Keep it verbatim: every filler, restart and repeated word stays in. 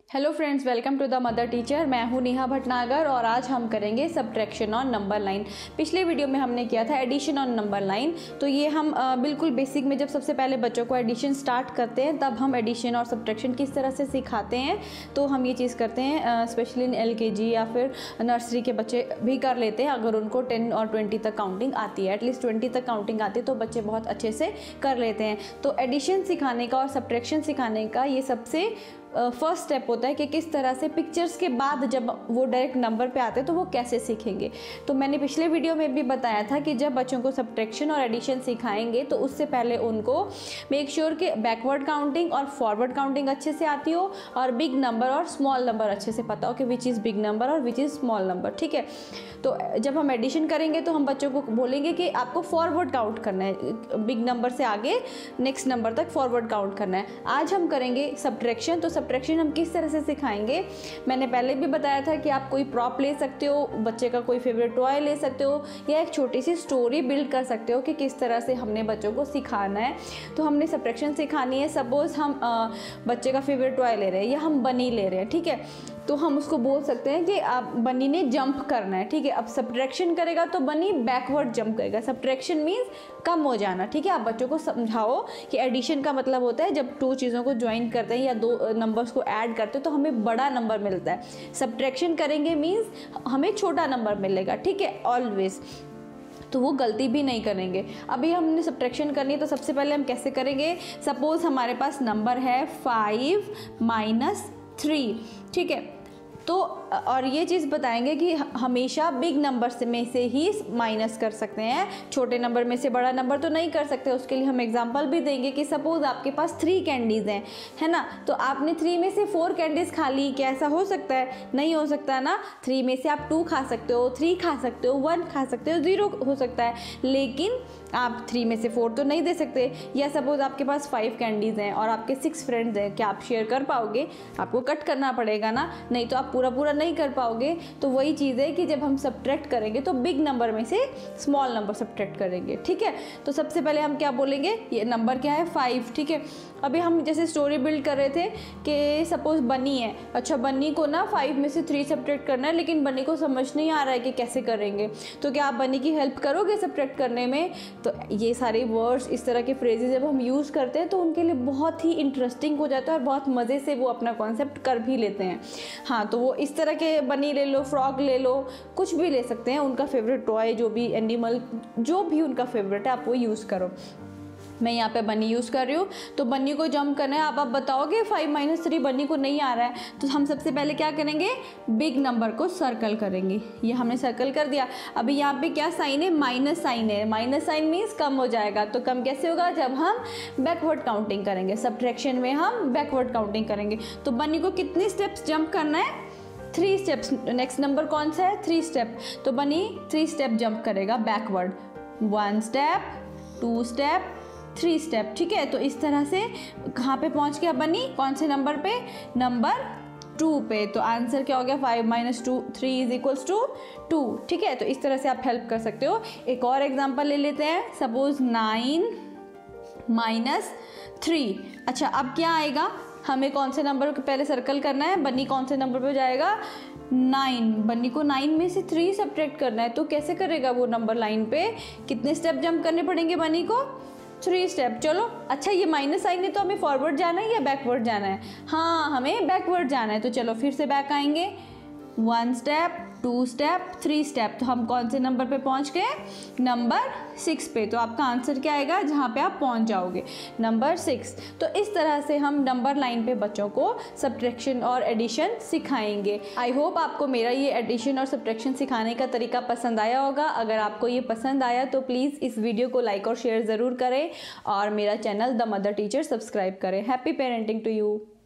Hello friends, welcome to the mother teacher. मैं हूं नेहा भटनागर और आज हम करेंगे सब्ट्रैक्शन ऑन नंबर लाइन। पिछले वीडियो में हमने किया था एडिशन ऑन नंबर लाइन। तो ये हम आ, बिल्कुल बेसिक में जब सबसे पहले बच्चों को एडिशन स्टार्ट करते हैं तब हम एडिशन और सब्ट्रैक्शन किस तरह से सिखाते हैं। तो हम ये चीज़ करते हैं स्पेशली इन एल के जी या फिर नर्सरी के बच्चे भी कर लेते हैं। अगर उनको टेन और ट्वेंटी तक काउंटिंग आती है, एटलीस्ट ट्वेंटी तक काउंटिंग आती है तो बच्चे बहुत अच्छे से कर लेते हैं। तो एडिशन सिखाने का और सब्ट्रैक्शन सिखाने का ये सबसे फर्स्ट स्टेप होता है कि किस तरह से पिक्चर्स के बाद जब वो डायरेक्ट नंबर पे आते हैं तो वो कैसे सीखेंगे। तो मैंने पिछले वीडियो में भी बताया था कि जब बच्चों को सब्ट्रैक्शन और एडिशन सिखाएंगे तो उससे पहले उनको मेक श्योर कि बैकवर्ड काउंटिंग और फॉरवर्ड काउंटिंग अच्छे से आती हो और बिग नंबर और स्मॉल नंबर अच्छे से पता हो कि विच इज़ बिग नंबर और विच इज़ स्मॉल नंबर। ठीक है, तो जब हम एडिशन करेंगे तो हम बच्चों को बोलेंगे कि आपको फॉरवर्ड काउंट करना है, बिग नंबर से आगे नेक्स्ट नंबर तक फॉरवर्ड काउंट करना है। आज हम करेंगे सब्ट्रैक्शन। तो सब्ट्रैक्शन हम किस तरह से सिखाएंगे, मैंने पहले भी बताया था कि आप कोई प्रॉप ले सकते हो, बच्चे का कोई फेवरेट टॉय ले सकते हो या एक छोटी सी स्टोरी बिल्ड कर सकते हो कि किस तरह से हमने बच्चों को सिखाना है। तो हमने सब्ट्रैक्शन सिखानी है। सपोज हम आ, बच्चे का फेवरेट टॉय ले रहे हैं या हम बनी ले रहे हैं, ठीक है, तो हम उसको बोल सकते हैं कि आप बनी ने जंप करना है। ठीक है, अब सब्ट्रैक्शन करेगा तो बनी बैकवर्ड जंप करेगा। सब्ट्रैक्शन मीन्स कम हो जाना। ठीक है, आप बच्चों को समझाओ कि एडिशन का मतलब होता है जब टू चीज़ों को ज्वाइन करते हैं या दो नंबर्स को ऐड करते हैं तो हमें बड़ा नंबर मिलता है। सब्ट्रैक्शन करेंगे मीन्स हमें छोटा नंबर मिलेगा। ठीक है, ऑलवेज, तो वो गलती भी नहीं करेंगे। अभी हमने सब्ट्रैक्शन करनी है तो सबसे पहले हम कैसे करेंगे। सपोज हमारे पास नंबर है फाइव माइनस थ्री। ठीक है, तो और ये चीज़ बताएंगे कि हमेशा बिग नंबर से में से ही माइनस कर सकते हैं, छोटे नंबर में से बड़ा नंबर तो नहीं कर सकते। उसके लिए हम एग्जांपल भी देंगे कि सपोज आपके पास थ्री कैंडीज़ हैं, है ना, तो आपने थ्री में से फोर कैंडीज़ खा ली, क्या ऐसा हो सकता है? नहीं हो सकता ना। थ्री में से आप टू खा सकते हो, थ्री खा सकते हो, वन खा सकते हो, ज़ीरो हो सकता है, लेकिन आप थ्री में से फोर तो नहीं दे सकते। या सपोज आपके पास फाइव कैंडीज़ हैं और आपके सिक्स फ्रेंड्स हैं, क्या आप शेयर कर पाओगे? आपको कट करना पड़ेगा ना, नहीं तो आप पूरा पूरा नहीं कर पाओगे। तो वही चीज़ है कि जब हम सब्ट्रैक्ट करेंगे तो बिग नंबर में से स्मॉल नंबर सब्ट्रैक्ट करेंगे। ठीक है, तो सबसे पहले हम क्या बोलेंगे, ये नंबर क्या है, फाइव। ठीक है, अभी हम जैसे स्टोरी बिल्ड कर रहे थे कि सपोज बनी है, अच्छा बनी को ना फाइव में से थ्री सब्ट्रैक्ट करना है, लेकिन बनी को समझ नहीं आ रहा है कि कैसे करेंगे। तो क्या आप बनी की हेल्प करोगे सब्ट्रैक्ट करने में? तो ये सारे वर्ड्स, इस तरह के फ्रेजेस जब हम यूज़ करते हैं तो उनके लिए बहुत ही इंटरेस्टिंग हो जाता है और बहुत मज़े से वो अपना कॉन्सेप्ट कर भी लेते हैं। हाँ, तो वो इस तरह के बनी ले लो, फ्रॉग ले लो, कुछ भी ले सकते हैं, उनका फेवरेट टॉय, जो भी एनिमल, जो भी उनका फेवरेट है आप वो यूज़ करो। मैं यहाँ पे बनी यूज़ कर रही हूँ, तो बनी को जंप करना है। आप आप बताओगे फाइव माइनस थ्री बनी को नहीं आ रहा है, तो हम सबसे पहले क्या करेंगे, बिग नंबर को सर्कल करेंगे। ये हमने सर्कल कर दिया। अभी यहाँ पे क्या साइन है, माइनस साइन है। माइनस साइन मीन्स कम हो जाएगा। तो कम कैसे होगा, जब हम बैकवर्ड काउंटिंग करेंगे। सब्ट्रैक्शन में हम बैकवर्ड काउंटिंग करेंगे। तो बनी को कितने स्टेप्स जंप करना है, थ्री स्टेप्स। नेक्स्ट नंबर कौन सा है, थ्री स्टेप। तो बनी थ्री स्टेप जंप करेगा backward, one step, two step, three step. ठीक है, तो इस तरह से कहाँ पे पहुँच गया बनी, कौन से नंबर पे, नंबर टू पे। तो आंसर क्या हो गया, five minus two three is equals to two. ठीक है, तो इस तरह से आप हेल्प कर सकते हो। एक और एग्जांपल ले लेते हैं। Suppose nine minus three. अच्छा, अब क्या आएगा, हमें कौन से नंबर पे पहले सर्कल करना है, बनी कौन से नंबर पे जाएगा, नाइन। बनी को नाइन में से थ्री सब्ट्रैक्ट करना है, तो कैसे करेगा वो नंबर लाइन पे, कितने स्टेप जंप करने पड़ेंगे बनी को, थ्री स्टेप। चलो, अच्छा ये माइनस साइन है तो हमें फॉरवर्ड जाना है या बैकवर्ड जाना है? हाँ, हमें बैकवर्ड जाना है। तो चलो फिर से बैक आएंगे, one step, two step, three step. तो हम कौन से नंबर पे पहुंच गए, नंबर सिक्स पे। तो आपका आंसर क्या आएगा, जहाँ पे आप पहुंच जाओगे, नंबर सिक्स। तो इस तरह से हम नंबर लाइन पे बच्चों को सब्ट्रैक्शन और एडिशन सिखाएंगे। आई होप आपको मेरा ये एडिशन और सब्ट्रैक्शन सिखाने का तरीका पसंद आया होगा। अगर आपको ये पसंद आया तो प्लीज़ इस वीडियो को लाइक और शेयर ज़रूर करें और मेरा channel the mother teacher subscribe करें। Happy parenting to you.